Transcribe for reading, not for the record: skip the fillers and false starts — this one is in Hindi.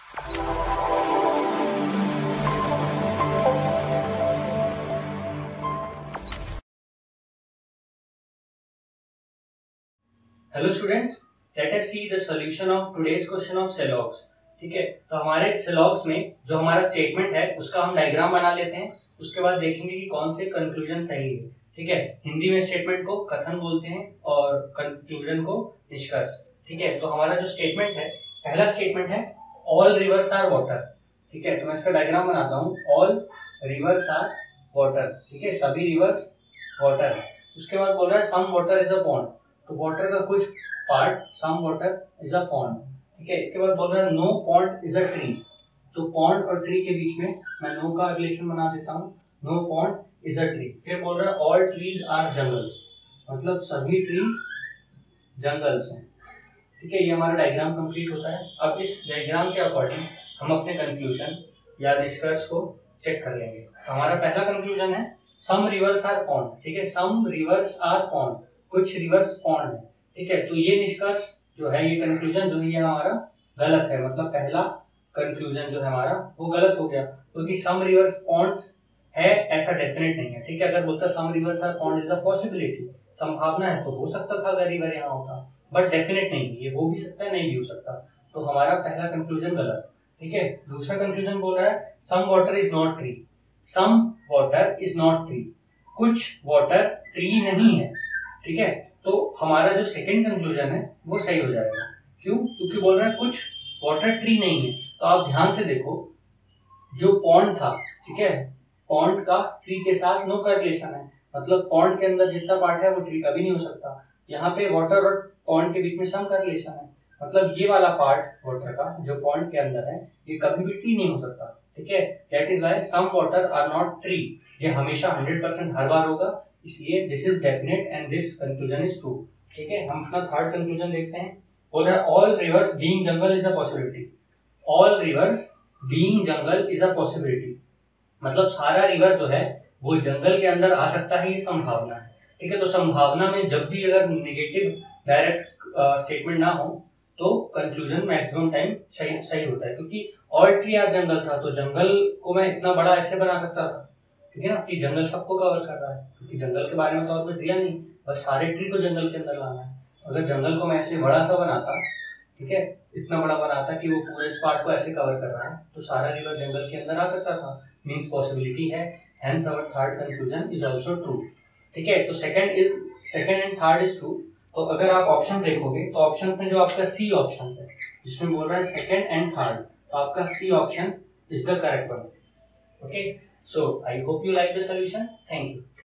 Hello students, let us see the solution of today's question of syllogisms. ठीक है, तो हमारे सेलॉग्स में जो हमारा स्टेटमेंट है उसका हम डायग्राम बना लेते हैं। उसके बाद देखेंगे कि कौन से कंक्लूजन सही है। ठीक है, हिंदी में स्टेटमेंट को कथन बोलते हैं और कंक्लूजन को निष्कर्ष। ठीक है, तो हमारा जो स्टेटमेंट है, पहला स्टेटमेंट है ऑल रिवर्स आर वाटर। ठीक है, तो मैं इसका डायग्राम बनाता हूँ। All rivers are water. ठीक है, सभी रिवर्स वाटर है। उसके बाद बोल रहा है some water is a pond. तो वाटर का कुछ part, some water is a pond. ठीक है, इसके बाद बोल रहा है no pond is a tree. तो पॉन्ड और ट्री के बीच में मैं नो का रिलेशन बना देता हूँ, no pond is a tree. फिर बोल रहा है ऑल ट्रीज आर जंगल्स, मतलब सभी ट्रीज जंगल्स हैं। ठीक है, ये हमारा डायग्राम कंप्लीट होता है। अब इस डायग्राम के अकॉर्डिंग हम अपने कंक्लूजन या निष्कर्ष को चेक कर लेंगे। हमारा पहला कंक्लूजन है सम रिवर्स आर पॉन्ड। ठीक है, सम रिवर्स आर पॉन्ड, कुछ रिवर्स पॉन्ड है। ठीक है, तो ये निष्कर्ष जो है, ये कंक्लूजन जो है ये हमारा गलत है। मतलब पहला कंक्लूजन जो है हमारा वो गलत हो गया, क्योंकि सम रिवर्स पॉन्ड है ऐसा डेफिनेट नहीं है। ठीक है, अगर बोलता some rivers are pond is a possibility, संभावना है, तो हो सकता था अगर रिवर यहाँ होता, बट डेफिनेट नहीं है, ये हो भी सकता है नहीं भी हो सकता। तो हमारा पहला कंक्लूजन गलत। ठीक है, दूसरा कंक्लूजन बोल रहा है some water is not tree. Some water is not tree, कुछ वाटर ट्री नहीं है। ठीक है, तो हमारा जो सेकंड कंक्लूजन है वो सही हो जाएगा। क्यों? क्योंकि बोल रहा है कुछ वाटर ट्री नहीं है। तो आप ध्यान से देखो, जो पॉन्ड था, ठीक है, पॉन्ड का ट्री के साथ नो का रिलेशन है। मतलब पॉन्ड के अंदर जितना पार्ट है वो ट्री का भी नहीं हो सकता। यहाँ पे वाटर और पॉन्ड के बीच में सम का रिलेशन है, मतलब ये वाला पार्ट वाटर का जो पॉन्ड के अंदर है ये कभी भी ट्री नहीं हो सकता। ठीक है, that is why some water are not tree. ये हमेशा 100% हर बार होगा, इसलिए this is definite and this conclusion is true. ठीक है, हम अपना थर्ड कंक्लूजन देखते हैं। बोल रहा है all rivers being jungle is a possibility. All rivers being jungle is a possibility, मतलब सारा रिवर जो है वो जंगल के अंदर आ सकता है, ये संभावना है। ठीक है, तो संभावना में जब भी अगर नेगेटिव डायरेक्ट स्टेटमेंट ना हो तो कंक्लूजन मैक्सिमम टाइम सही होता है। क्योंकि ऑल ट्री आर जंगल था, तो जंगल को मैं इतना बड़ा ऐसे बना सकता था, ठीक है ना, कि जंगल सबको कवर कर रहा है, क्योंकि जंगल के बारे में तो और कुछ दिया नहीं, बस सारे ट्री को जंगल के अंदर लाना है। अगर जंगल को मैं ऐसे बड़ा सा बनाता, ठीक है, इतना बड़ा बनाता कि वो पूरे इस पार्ट को ऐसे कवर कर रहा है, तो सारा रिवर जंगल के अंदर आ सकता था, मींस पॉसिबिलिटी है। Hence our third conclusion is also true. ठीक है, तो second and third is true. तो अगर आप ऑप्शन देखोगे तो ऑप्शन में जो आपका सी ऑप्शन है जिसमें बोल रहा है सेकंड एंड थर्ड, तो आपका C option is the correct one. Okay, so I hope you like the solution. Thank you.